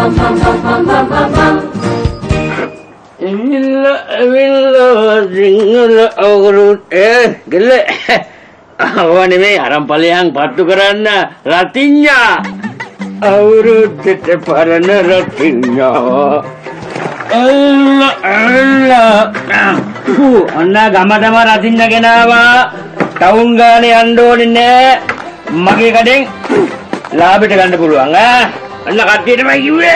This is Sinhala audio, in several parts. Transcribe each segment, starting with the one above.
සිංහල අවුරුදු ගල අවනේ මේ අරම්පලයන් පත්තු කරන්න රතිඤ්ඤා අවුරුද්දට පරණ රතිඤ්ඤා අන්න ගමටම රතිඤ්ඤා ගෙනාවා ටවුන් ගානේ යන්න ඕනේ නෑ මගේ කඩෙන් ලාභෙට ගන්න පුළුවන් අන්න කට්ටියටමයි කිව්වේ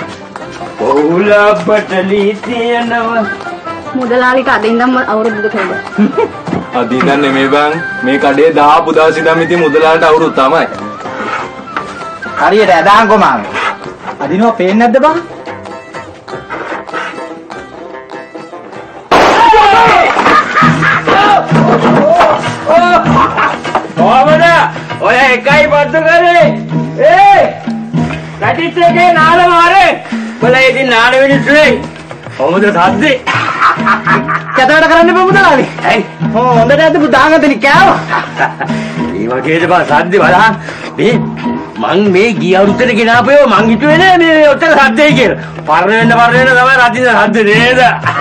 ඔහුලාපටලි තියනවා මුදලාලිට අද ඉඳන්ම අවුරුද්ද කළා. අද ඉඳන් නෙමෙයි බං මේ කඩේ දාපු දාසි ඉඳන් ඉතින් මුදලාලට අවුරුදු තමයි. හරියට ඇදාංකෝ මාමේ. අදිනවා පේන්නේ නැද්ද බං? කොහමද? ඔය එකයි පත්තු කරේ. කටිත් එකේ නාල මාරේ. ඔල ඉතින් නාන මිනිස්සුනේ. කොහොමද සද්දේ? කතාවට කරන්න බෑ මුදලාලි. ඇයි? හොඳට ඇද්ද පුතාගතනි කෑවා. මේ වගේද බා සද්දේ බලහන්. මං මේ ගිය අවුරුද්දේ ගෙනාපේව මං හිතුවේ නෑ මේ ඔතන සද්දේ කියලා. පරණ වෙන්න තමයි රතින සද්ද නේද?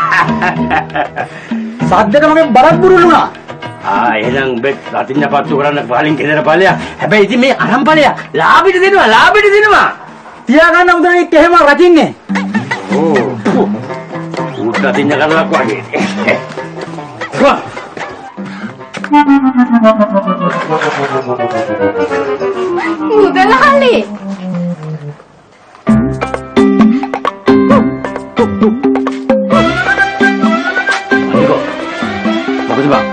සද්දට මගේ බරක් බුරුලුණා. එහෙනම් බෙත් රතින්න පත්තු කරන්න පාලින් ගෙදර ඵලයක්. හැබැයි ඉතින් මේ අරම්පලයක් ලාභෙට දෙනවා. තියාගන්න මුදලාලිත් එහෙම රතින්නේ. රතින්න කරලක් වගේ. මුදලාලි අනිකෝ මොකද බා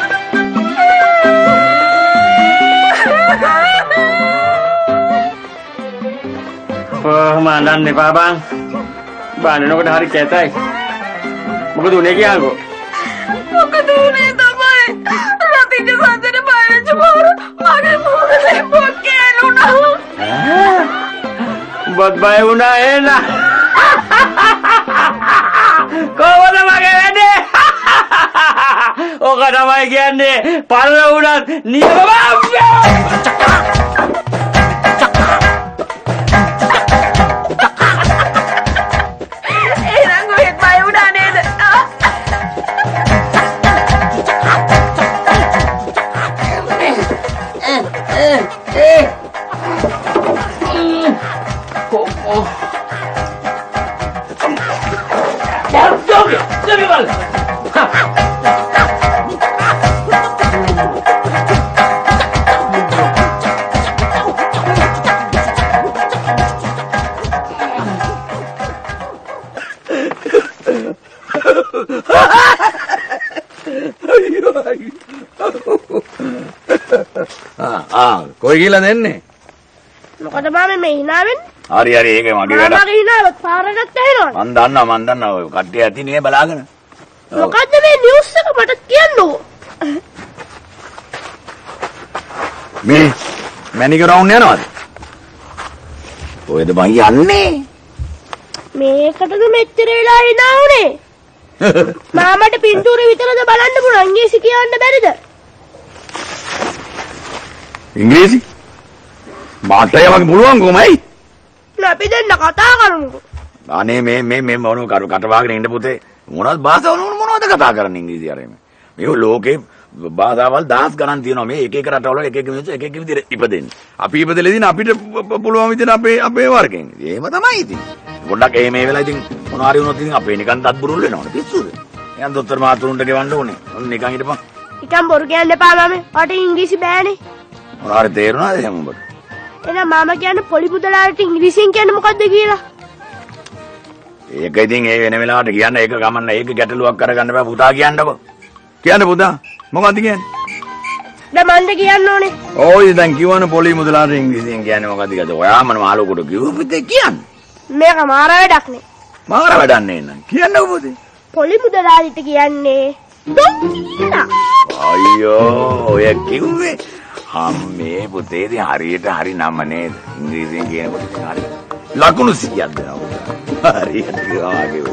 මන්නන්න එපා බං බානනකොට හරි කැතයි මොකද උනේ කියන්නකෝ මොකද උනේ තමයි රතින්න සද්දට බයවෙච්ච බවර මගේ මොකද පොකේලුණා උඹත් බය වුණා එන්න කොහොමද මගේ වැඩේ ඔක තමයි කියන්නේ පරණ වුණත් නියම කොයි කියලා දෙන්නේ? මොකද මාමේ මේ hinaවෙන්? හරි ඒක මගේ වැඩ. මගේ hinaවත් පාරකට ඇහෙනවද? මන් දන්නවා ඔය කට්ටිය ඇතිනේ බලාගෙන. මොකද්ද මේ නිවුස් එක මට කියන්නකෝ. මේ මැනික රවුන්ඩ් යනවද? ඔයද බං යන්නේ? මේකටද මෙච්චර වෙලා hina උනේ? මාමට පින්තූරේ විතරද බලන්න පුළුවන් ඉංග්‍රීසි කියන්න බැරිද? ඉංග්‍රීසි? මාතය වගේ පුළුවන් කොහමයි? අපි දෙන්න කතා කරමුකෝ. අනේ මේ මොන කටවාගෙන ඉන්න පුතේ මොනවද භාෂාව මොනවද කතා කරන්නේ ඉංග්‍රීසි අරගෙන මේ ලෝකේ භාෂාවල් 10 ගණන් තියෙනවා මේ එක රටවල එක මිනිස්සු එක විදිහට ඉපදෙන්නේ අපි ඉපදෙලදී අපිට පුළුවන් විදිහට අපේ වර්ගෙන් එහෙම තමයි ඉතින් පොඩ්ඩක් මේ වෙලාව ඉතින් මොනවා හරි වුණොත් ඉතින් අපේ නිකන් තත් බුරුල් වෙනවනේ පිස්සුද එහෙනම් දොස්තර මහතුරුන්ට ගෙවන්න ඕනේ ඔන්න නිකන් හිටපන් නිකන් බොරු කියන්න එපා මම ඔට ඉංග්‍රීසි බෑනේ මොනවා හරි තේරුණාද එහෙනම් උඹට එහෙනම් මාම කියන්නේ පොලි පුතලාට ඉංග්‍රීසියෙන් කියන්නේ මොකද්ද කියලා ඒක ඉතින් ඒ වෙන වෙලාවට කියන්න ඒක ගමන්න ඒක ගැටලුවක් කරගන්න බෑ පුතා කියන්නකෝ කියන්න පුතා මොකද්ද කියන්නේ දැන් මන්ද කියන්න ඕනේ ඕයි දැන් කිව්වනේ පොලි මුදලාට ඉංග්‍රීසියෙන් කියන්නේ මොකද්ද කියලා ඔයාම මාළුකට කිව්ව පුතේ කියන්නේ මේක මාර වැඩක් නේ මාර වැඩක් නේ නං කියන්නකෝ පුතේ පොලි මුදලාට කියන්නේ ඩොංකි කියලා අයියෝ ඔය කිව්වේ අම්මේ පුතේ ඉතින් හරියට හරි නම නේද ඉංග්‍රීසියෙන් කියනකොට ඉතින් හරි ලකුණු 100ක් දෙනවා හරියට ගාගේ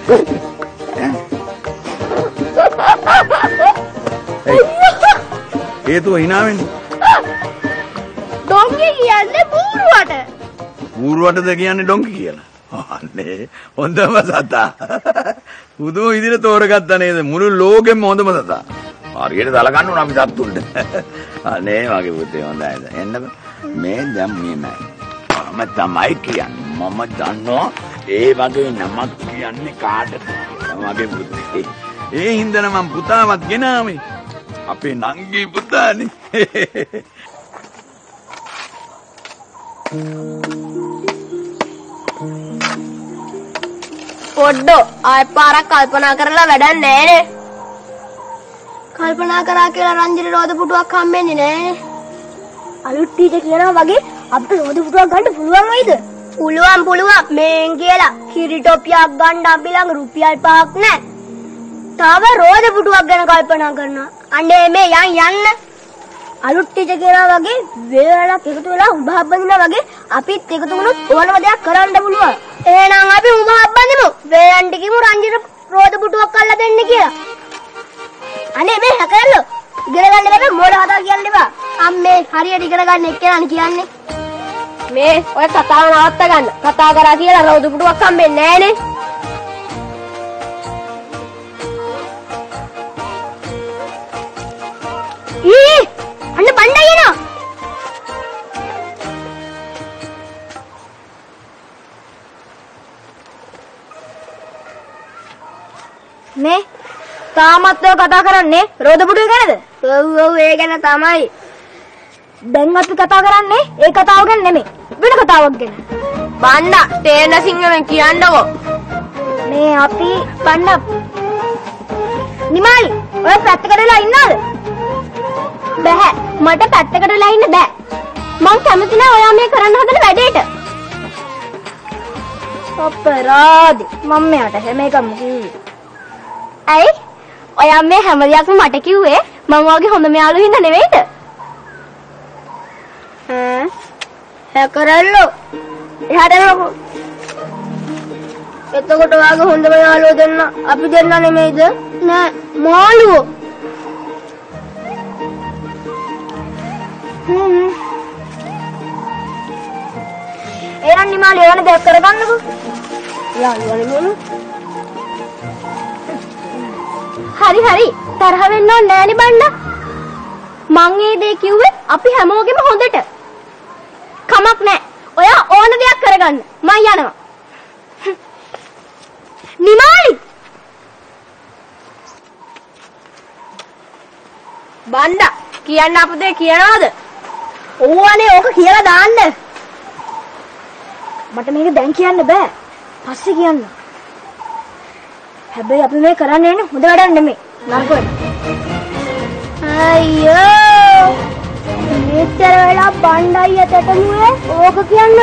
හේතුව hina වෙන්නේ ඩොංකි කියන්නේ බූරුවට බූරුවටද කියන්නේ ඩොංකි කියලා අනේ හොඳම සතා. පුදුම විදිහට තෝරගත්තා නේද? මුළු ලෝකෙම හොඳම සතා. හරියට දලගන්න උන අපි සතුටුන්ට. අනේ මගේ පුතේ හොඳයි. එන්න මේ දැන් මේ මම තමයි කියන්නේ. මම දන්නවා ඒ වගේ නමක් කියන්නේ කාටද? මගේ පුතේ. ඒ හින්දා මම පුතාවත් ගෙනාවේ. අපේ නංගි පුතානේ. පොඩ්ඩෝ ආයෙ පාරක් කල්පනා කරලා වැඩක් නැහැනේ. කල්පනා කරා කියලා රංජිනි රෝද පුටුවක් හම්බෙන්නේ නැහැනේ. අලුත් ටීචර් කියනවා වගේ අපිට රෝද පුටුවක් ගන්න පුළුවන් වයිද? පුළුවන් මේන් කියලා කිරි ටොපියක් ගන්න අපි ළඟ රුපියල් 5ක් නැහැ. තාම රෝද පුටුවක් ගැන කල්පනා කරනවා. අනේ මේ යන්න. අලුත් ටීචර් කියනවා වගේ වේලක් එකතු වෙලා උඹහක් බඳිනවා වගේ අපිත් එකතු වුණොත් ඕනම දෙයක් කරන්න පුළුවන්. එහෙනම් අපි උඹහක් බඳිමු. වේලන්ට කිමු රංජින රෝද පුටුවක් අල්ල දෙන්න කියලා. අනේ මේ හැකරලෝ ඉගෙන ගන්න බෑ මොඩ හදා කියන්න එපා. අම්මේ හරියට ඉගෙන ගන්න එක්කලානේ කියන්නේ. මේ ඔය කතාව නවත්ත ගන්න. කතා කරා කියලා රෝද පුටුවක් හම්බෙන්නේ නැහනේ. අන්න බණ්ඩා යනවා. මේ තාමත් ඔය කතා කරන්නේ රෝද පුටුව ගැනද? ඔව් ඒ ගැන තමයි. දැන් අපි කතා කරන්නේ ඒ කතාව ගැන නෙමෙයි වෙන කතාවක් ගැන. බණ්ඩා තේන සිංහලෙන් කියන්නකෝ. මේ අපි බණ්ඩා නිමාලි ඔය පැත්තකට වෙලා ඉන්නවද? බෑ මට පැත්තකට වෙලා ඉන්න බෑ. මං කැමති නෑ ඔයා මේ කරන්න හදන වැඩේට. අපරාධි මම මෙයාට හැම එකම කිව්වේ. ඇයි? ඔයා මේ හැම දෙයක්ම මට කිව්වේ මම වගේ හොඳම යාළුවෝ හින්දා නෙවෙයිද? හැකරල්ලෝ එහාට යනකො. එතකොට ඔයාගේ හොඳම යාළුවෝ දෙන්න අපි දෙන්න නෙමෙයිද? නෑ මාළුවෝ. එරන් නිමාලි ඕන දෙයක් කරගන්නකෝ. යාළුවනේ මොන? හරි තරහ වෙන්න ඕනේ නෑනේ බණ්ඩා. මං ඒ දේ කිව්වේ අපි හැමෝගෙම හොඳට. කමක් නෑ. ඔයා ඕන දෙයක් කරගන්න. මං යනවා. නිමාලි බණ්ඩා කියන්න අපදේ කියනවාද? ඕවනේ ඕක කියලා දාන්න. මට මේක දැන් කියන්න බෑ. පස්සේ කියන්න. හැබැයි අපි මේ කරන්නේ නේ හොඳ වැඩක් නෙමෙයි. නරක. අයියෝ. මෙච්චර වෙලා බණ්ඩයි යතටමුවේ ඕක කියන්නද?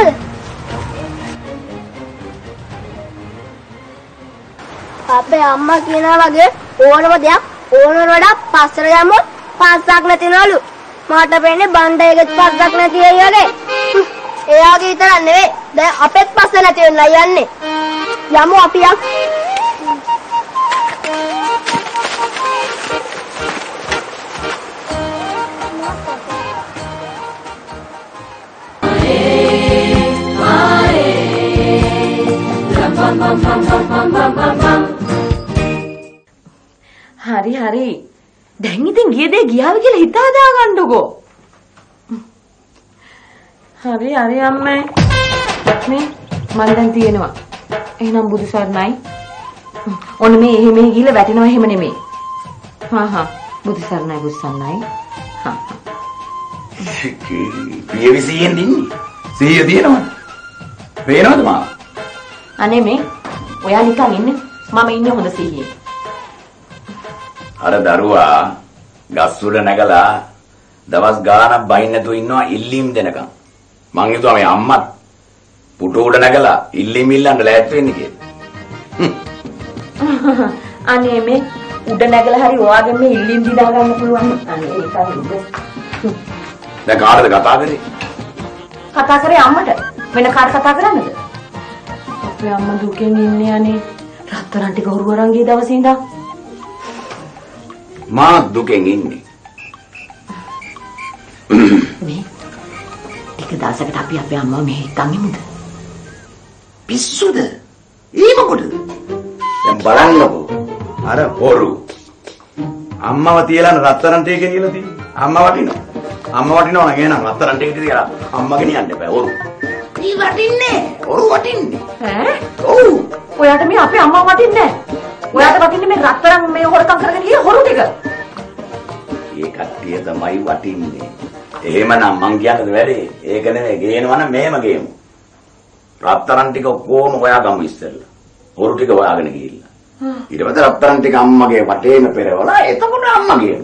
අපේ අම්මා කියනවා වගේ ඕනම දෙයක් ඕනම වඩා පස්සට යමුත් පස්සක් නැතිනවලු. මට පෙන්නේ බණ්ඩයගෙත් පස්සක් නැති අය වගේ. එයාගේ විතරක් නෙවෙයි. දැන් අපෙත් පස්ස නැති වෙලා යන්නේ. යමු අපි යක්. හරි. දැන් ඉතින් ගිය දේ ගියාව කියලා හිත හදා ගන්නකො. හරි අම්මේ. මේ මන් දැන් තියෙනවා. එහෙනම් බුදු සරණයි. ඔන්න මේ එහෙම ගිහලා වැටෙනවා එහෙම නෙමෙයි. බුදු සරණයි. පියවිසියෙන් දින්නේ. සිහිය තියෙනවද? පේනවද මාව? අනේ මේ ඔයා නිකන් ඉන්න. මම ඉන්නේ හොඳ සිහියෙන්. අර දරුවා ගස් උඩ නැගලා දවස් ගාණක් බයින් නැතුව ඉන්නවා ඉල්ලීම් දෙනකම්. මං හිතුවා මේ අම්මත් පුටු උඩ නැගලා ඉල්ලීම් ඉල්ලන්න ලෑස්ති වෙන්නේ කියලා. අනේ මේ උඩ නැගලා හරි ඔයාගෙන් මේ ඉල්ලීම් දිනා ගන්න පුළුවන්. අනේ ඒක හරිද? දැන් කාටද කතා කරේ? කතා කරේ අම්මට. වෙන කාට කතා කරන්නද? අපේ අම්මා දුකෙන් ඉන්නේ අනේ. රත්තරන් ටික හොරු අරන් ගිය දවසේ ඉඳන්. මා දුකෙන් ඉන්නේ. මේ ටික දවසකට අපි අපේ අම්මා මෙහෙ එක්කන් ඉමුද? පිස්සුද? ඒ මොකටද? දැන් බලන්නකෝ. අර හොරු. අම්මව තියලා රත්තරන් ටේ ගෙනියලා තියෙන්නේ. අම්මා වටිනවා. අම්මා වටිනවා නේද? රත්තරන් ටේ තියලා අම්මා ගෙනියන්න බෑ හොරු. ඊ වටින්නේ. හොරු වටින්නේ. ඈ? ඔව්. ඔයාට මේ අපේ අම්මා වටින්නේ නැහැ. ඔයාට වටින්නේ මේ රත්තරන් මේ හොරකම් කරගෙන ගිය හොරු ටික. ඒ කට්ටිය තමයි වටින්නේ. එහෙමනම් මං කියන්නද වැඩේ? ඒක නෙමෙයි ගේනවනම් මෙහෙම ගේමු. රත්තරන් ටික කොහොම හොයාගමු ඉස්සෙල්ලා. හොරු ටික හොයාගෙන ගිහිල්ලා. ඊට පස්සේ රත්තරන් ටික අම්මගේ වටේම පෙරවලා එතකොට අම්මා ගේමු.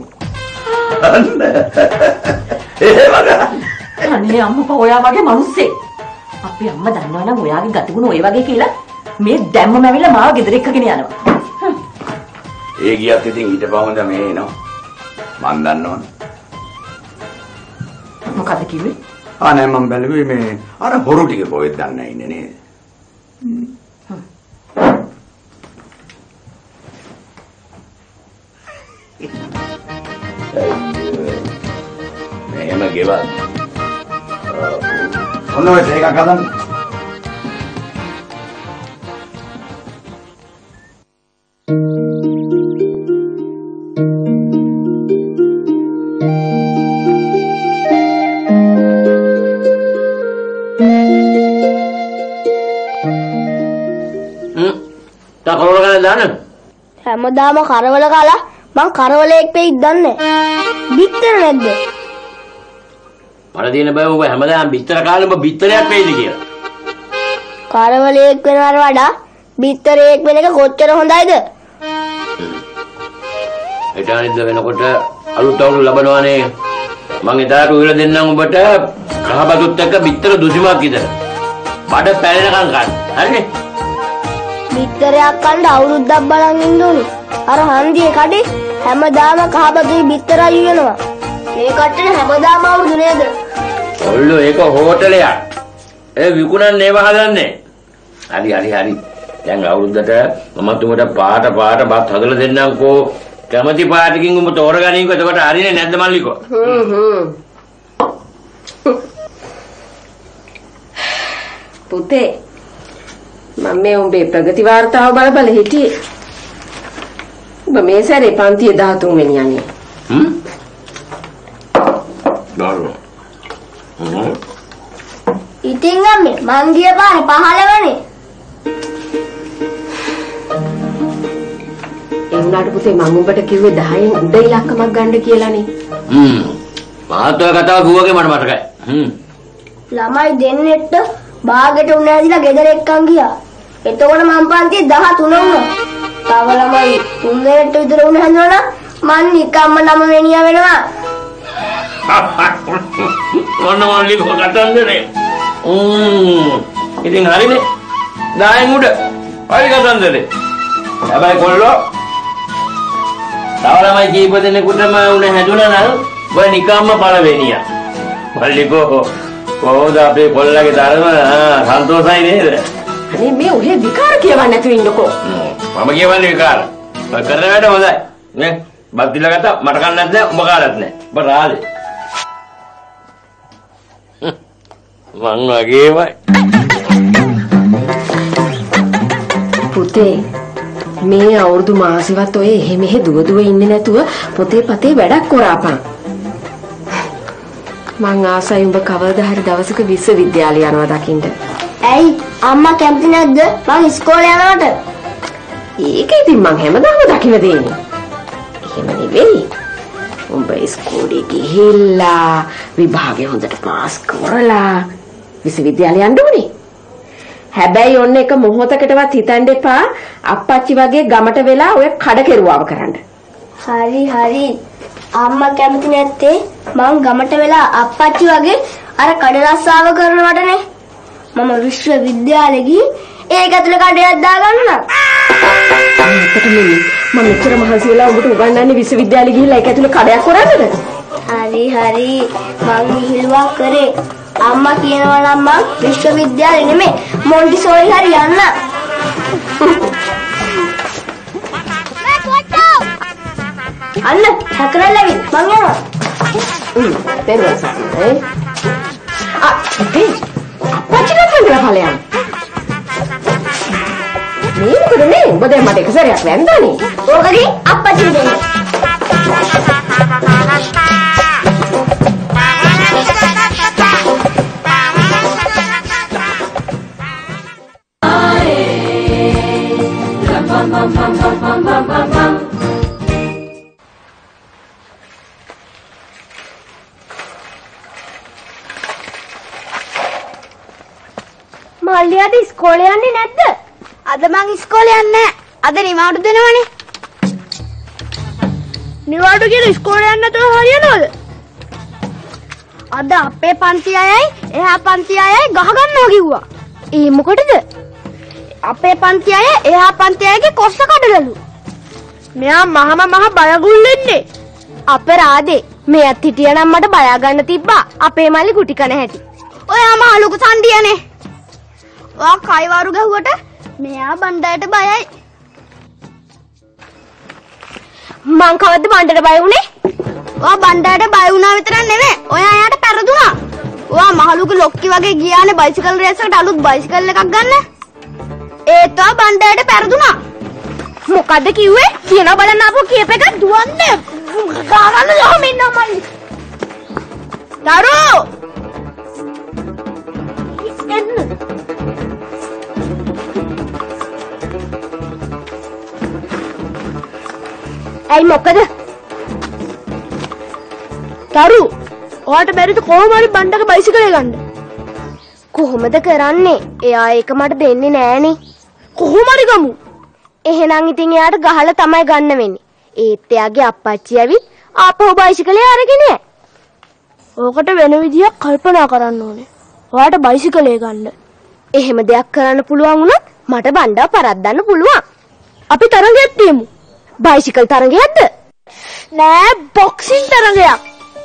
අනේ අම්මා ඔයා වගේ මිනිස්සෙක්. අපේ අම්මා දන්නවනම් ඔයාගේ ගතිගුණ ඔය වගේ කියලා මේ දැම්මම ඇවිල්ලා මාව ගෙදර එක්කගෙන යනවා. ඒ ගියත් ඉතින් ඊට පහුවෙන්ද මේ එනවා. මන් දන්නවනේ. මොකද කිව්වේ? අනේ මම බැලුවේ මේ අර හොරු ටික කොහෙද දන්නේ ඉන්නේ නේද? එහෙම ගෙවල්. ඔන්න ඔය දෙකක් හදන්න. තා කරවල ගන්න දාන්න. හැමදාම කරවල කාලා මං කරවලෙක් වෙයිද දන්නේ. බිත්තර නැද්ද? මට දින බෑ ඔබ හැමදාම බිත්තර කාලේ ඔබ බිත්තරයක් වෙයිද කියලා. කරවලෙක් වෙනවට වඩා බිත්තරෙක් වෙන එක කොච්චර හොඳයිද? එදානින්ද වෙනකොට අලුත් අවුරුදු ලබනවානේ. මං එදාට උයලා දෙන්නම් ඔබට කහබදුත් එක්ක බිත්තර දුසිමක් විතර. බඩ පැලෙනකන් ගන්න. හරිනේ? බිත්තරයක් කන්න අවුරුද්දක් බලන් ඉන්න ඕනේ. අර හන්දියේ කඩේ හැමදාම කහබදුයි බිත්තරයි වෙනවා. මේ කට්ටේ හැමදාම අවුරුදු නේද? ඔල්ලෝ ඒක හෝටලයක්. ඒ විකුණන්නේ ඒව හදන්නේ. හරි. දැන් අවුරුද්දට මම තුමට පාට බත් හදලා දෙන්නම්කෝ. කැමැති පාටකින් උඹ තෝරගනින්කෝ. එතකොට හරිනේ නැද්ද මල්ලිකෝ? පුතේ මම මේ උඹේ ප්‍රගති වාර්තාව බල හිටියේ. ඔබ මේ සැරේ පන්තියේ 13 වෙනි යන්නේ. ඉතින් අම්මේ මං ගිය පාරේ 15 වෙනි. ඒ වුණාට පුතේ මම උඹට කිව්වේ 10න් උඩ ඉලක්කමක් ගන්න කියලානේ. මහත්ව කතාව ගුවගේ මට මතකයි. ළමයි දෙන්නෙක්ට බාගෙට උණ ඇදිලා ගෙදර එක්කන් ගියා. එතකොට මං පන්තියේ 13 වුණා. තව ළමයි 3 දෙනෙක්ට විතර උණ හැදුණා මං නිකම්ම 9 වෙනියා වෙනවා. ඔන්න මල්ලිකෝ කතන්දරේ. ඉතින් හරිනේ. 10න් උඩ. හරි කතන්දරේ. හැබැයි කොල්ලෝ තව ළමයි කීප දෙනෙකුටම උණ හැදුණා නම් ඔය නිකම්ම පළවෙනියා. මල්ලිකෝ කොහොමද අපේ කොල්ලගේ ධර්ම සන්තෝෂයි නේද? අනේ මේ ඔහේ විකාර කියවන්න නැතුව ඉන්නකෝ. මම කියවන්නේ විකාර. ඔය කරන වැඩ හොඳයි. නේ? බත් දිලා ගත්තා මට කන්නත් නැහැ උඹ කාලත් නැහැ. ඔබ රාදේ. මං වගේමයි. පුතේ මේ අවුරුදු මාසෙවත් ඔය එහෙ මෙහෙ දුව ඉන්නේ නැතුව පොතේ පතේ වැඩක් කරාපන්. මං ආසයි උඹ කවදා හරි දවසක විශ්වවිද්‍යාලය යනවා දකින්න. ඇයි අම්මා කැමති නැද්ද මං ඉස්කෝලේ යනවට? ඒක ඉතින් මං හැමදාම දකින්න දෙන්නේ. එහෙම නෙවෙයි. උඹ ඉස්කෝලේ ගිහිල්ලා විභාගෙ හොඳට පාස් කරලා විශ්වවිද්‍යාලය යන්න ඕනේ. හැබැයි ඔන්න එක මොහොතකටවත් හිතන්න එපා අප්පච්චි වගේ ගමට වෙලා ඔය කඩ කෙරුවාව කරන්න. හරි. අම්මා කැමති නැත්තේ මං ගමට වෙලා අප්පච්චි වගේ අර කඩ රස්සාව කරනවටනේ. මම විශ්වවිද්‍යාලෙ ගිහින් ඒක ඇතුලේ කඩයක් දාගන්නම්. ඇත්තටම මම මෙච්චර මහන්සි වෙලා ඔබට උගන්වන්නේ විශ්වවිද්‍යාලෙ ගිහිල්ලා ඒක ඇතුලේ කඩයක් කරන්නද? හරි. මං විහිළුවක් කරේ. අම්මා කියනවා නම් මං විශ්වවිද්‍යාලෙ නෙමෙයි මොන්ටිසෝරි හරි යන්න. අන්න හැකරලා මං යනවා. පෙරවස. ඉතින් අපච්චිට ඵලයන්. මොකද මට එක සැරයක් වැන්දානේ. ඕකගේ අප්පච්චි දෙන්න. මල්ලියාට ඉස්කෝලේ යන්නේ නැද්ද? අද මං ඉස්කෝලේ යන්නේ නැහැ. අද නිවාඩු දෙනවනේ. නිවාඩු කියලා ඉස්කෝලේ යන්න නැතුව හරියනවද? අද අපේ පන්ති අයයි එහා පන්ති අයයි ගහ ගන්නවා කිව්වා. ඒ මොකටද? අපේ පන්ති අය එහා පන්ති අයගේ කොස්ස කඩලලු. මෙයා මහ බයගුල් ඉන්නේ. අපරාදේ මෙයත් හිටියනම් මට බය ගන්න තිබ්බා. අපේ මල්ලි කුටි කන හැටි. ඔයා මහ ලොකු සන්ඩියනේ. වා කයිවාරු ගහුවට මෙයා බණ්ඩායට බයයි. මං කවද්ද බණ්ඩාට බය වුනේ? වා බණ්ඩායට බය වුණා විතරක් නෙමෙයි. ඔයා එයාට පෙරදුනා. වා මහලුක ලොක්කි වගේ ගියානේ බයිසිකල් රේස් එකට අලුත් බයිසිකල් එකක් ගන්න. ඒත් වා බණ්ඩායට පෙරදුනා. මොකද්ද කිව්වේ? කියනවා බලන්න ආපහු කියප එක දුවන්නේ. ගාගන්න යහම ඉන්නවා මල්ලි. දරු! එන්න. ඇයි මොකද? තරු ඔයාට බැරිද කොහොම හරි බණ්ඩක බයිසිකලේ ගන්න? කොහොමද කරන්නේ? එයා ඒක මට දෙන්නේ නෑනේ. කොහොම හරි ගමු. එහෙනම් ඉතින් එයාට ගහලා තමයි ගන්න වෙන්නේ. ඒත් එයාගේ අප්පච්චි ඇවිත් ආපහු බයිසිකලේ අරගෙන යයි. ඕකට වෙන විදියක් කල්පනා කරන්න ඕනේ. ඔයාට බයිසිකලේ ගන්න. එහෙම දෙයක් කරන්න පුළුවන් වුණොත් මට බණ්ඩව පරද්දන්න පුළුවන්. අපි තරඟයක් තියමු. බයිසිකල් තරඟයක්ද? නෑ බොක්සින් තරඟයක්.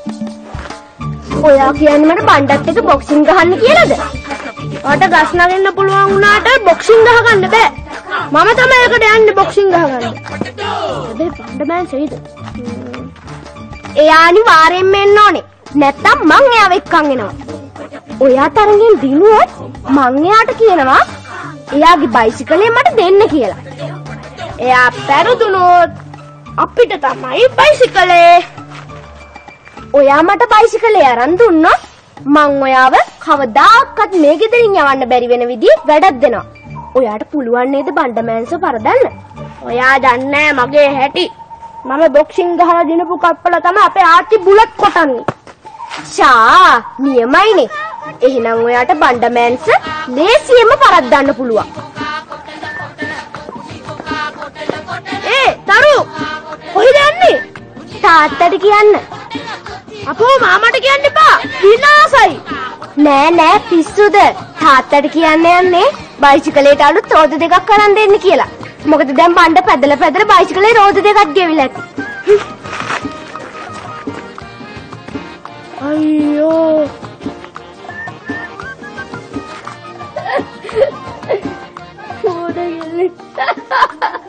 ඔයා කියන්නේ මට බණ්ඩත් එක්ක බොක්සින් ගහන්න කියලාද? ඔයාට ගස් නගන්න පුළුවන් වුණාට බොක්සින් ගහ ගන්න බෑ. මම තමයි ඒකට යන්නේ බොක්සින් ගහ ගන්න. හැබැයි බණ්ඩමෑන් සෙයිද? එයා අනිවාර්යෙන්ම එන්න ඕනේ. නැත්තම් මං එයාව එක්කන් එනවා. ඔයා තරඟෙන් දිනුවොත් මං එයාට කියනවා එයාගේ බයිසිකලේ මට දෙන්න කියලා. එයා පෙරදුනොත් අපිට තමයි බයිසිකලේ. ඔයා මට බයිසිකලේ අරන් දුන්නොත් මං ඔයාව කවදාකවත් මේ ගෙදරින් යවන්න බැරි වෙන විදිහේ වැඩක් දෙනවා. ඔයාට පුළුවන් නේද බණ්ඩමෑන්සෝ පරදන්න? ඔයා දන්නේ මගේ හැටි. මම බොක්සින් ගහලා දිනපු කප්පලා තමයි අපේ ආච්චි බුලට් කොටන්නේ. ෂා නියමයිනේ. එහෙනම් ඔයාට බණ්ඩමෑන්ස ලේසියෙන්ම පරද්දන්න පුළුවන්. තරු කොහෙද යන්නේ? තාත්තට කියන්න. අපෝ මාමට කියන්න එපා. විනාසයි. නෑ පිස්සුද? තාත්තට කියන්න යන්නේ බයිසිකලේට අලුත් රෝද දෙකක් කරන් දෙන්න කියලා. මොකද දැන් බණ්ඩ පැදලා බයිසිකලේ රෝද දෙකක් ගෙවිලා ඇති. අයියෝ. පොඩ ගෙලි.